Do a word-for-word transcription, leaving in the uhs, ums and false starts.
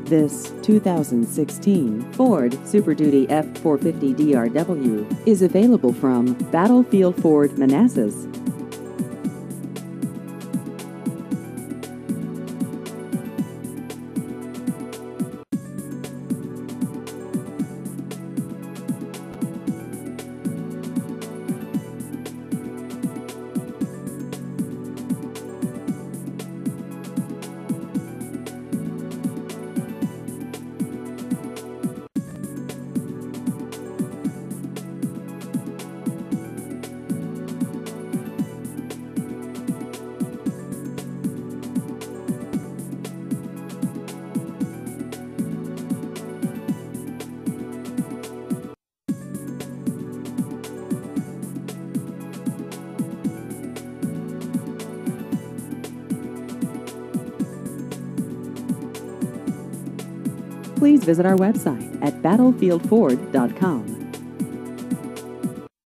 This two thousand sixteen Ford Super Duty F four fifty D R W is available from Battlefield Ford Manassas. Please visit our website at battlefield ford dot com.